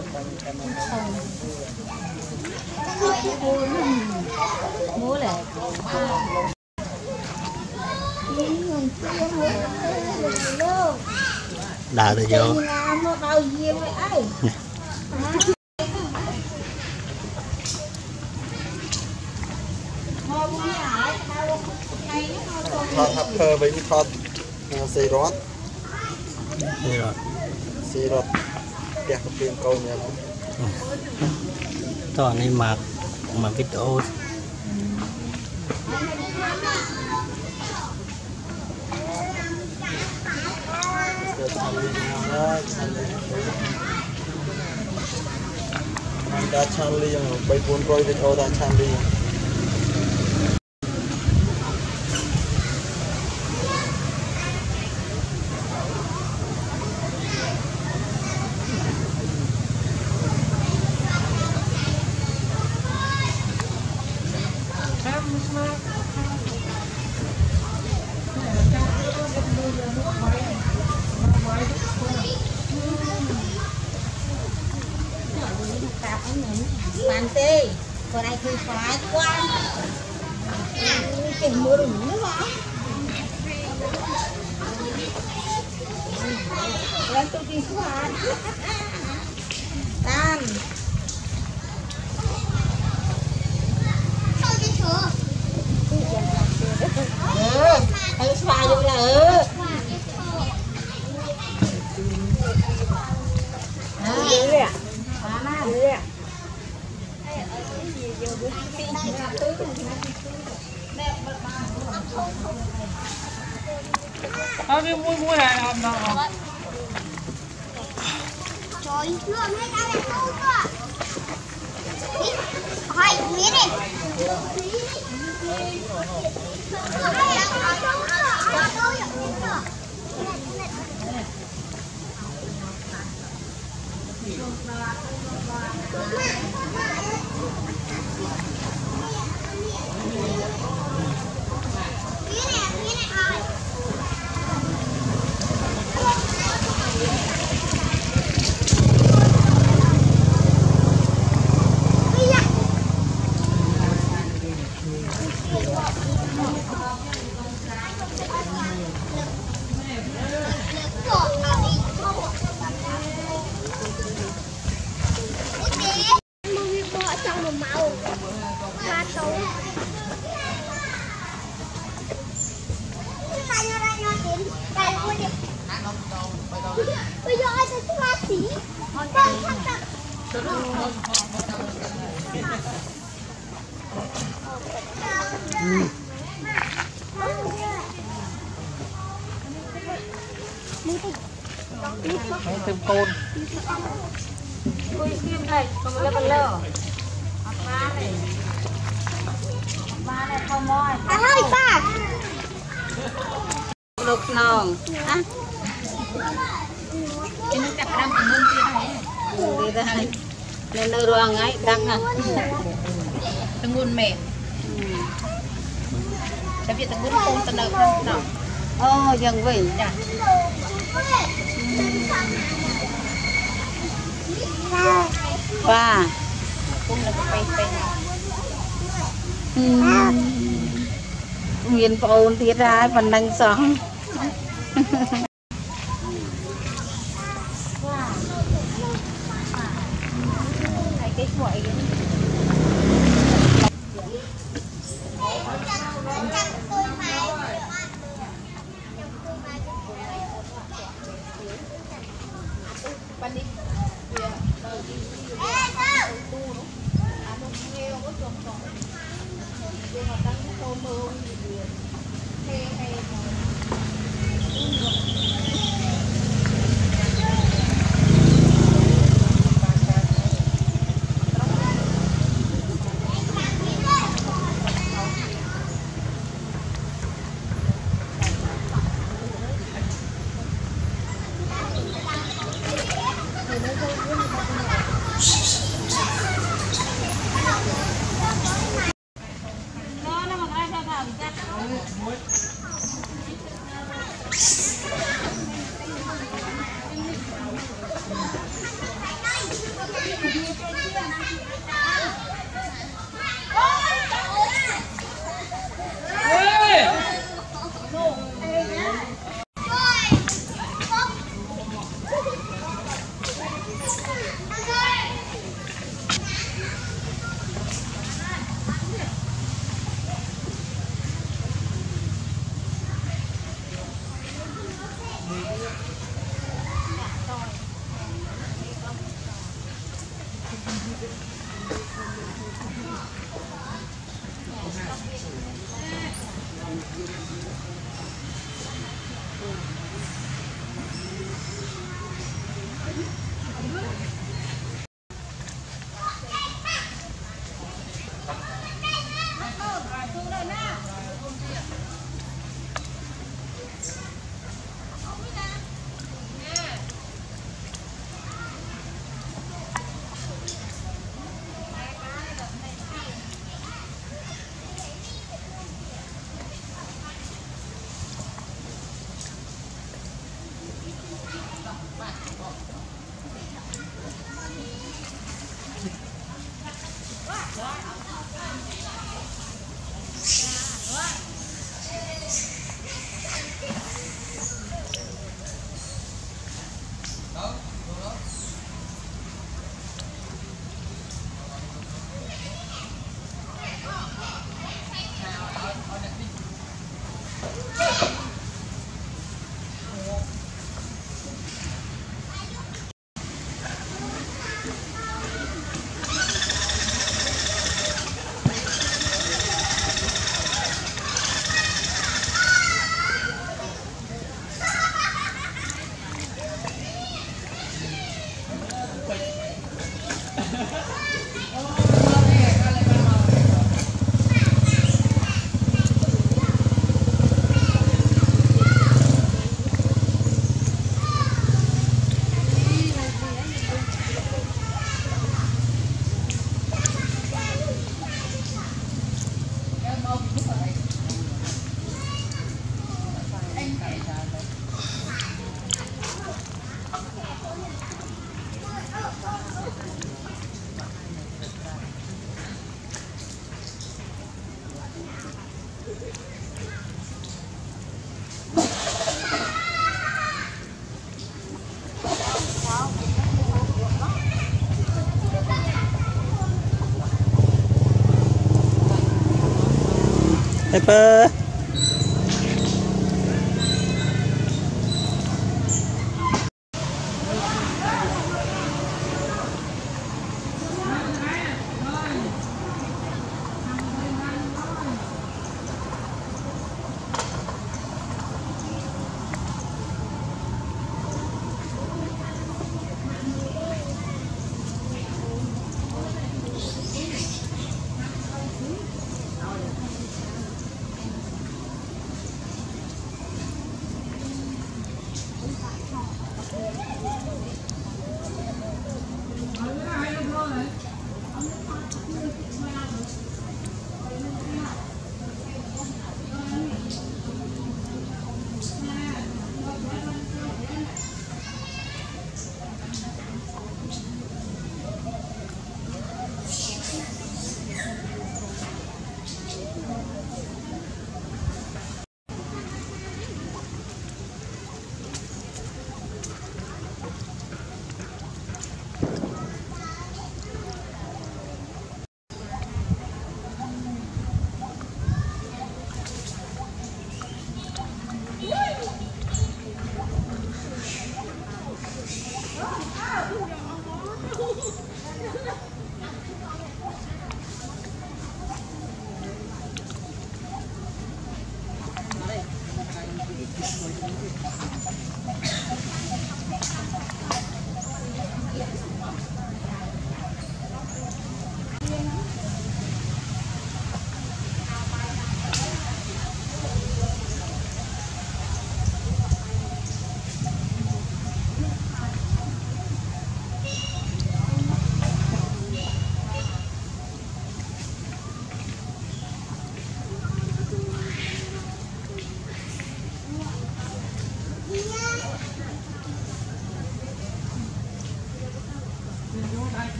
Múa này đào được vô thọt Harper với thọt xì rót kẹt một viên câu nha toàn này mà video đã chăn ly bay buôn coi video đã chăn ly bạn tê còn ai thì phải quan tiền mua được nữa hả lên tôi đi khoan tan thấy xoa vô là cái mũi này làm nào trời luôn hết ra đẹp luôn cơ hỏi miếng đi bây giờ anh sẽ hoa xí thêm côn kim này còn một lần lơ ba này không mỏi anh ơi ba lục nòng á nó chặt đâm của mình đi đây nên nơi ruang ấy đăng à tầng nguồn mềm tại vì tầng nguồn không tầng đợt không ô dần vỉ nè và cũng là cái cây miền phồn thì ra phần năng sống cái quậy Harper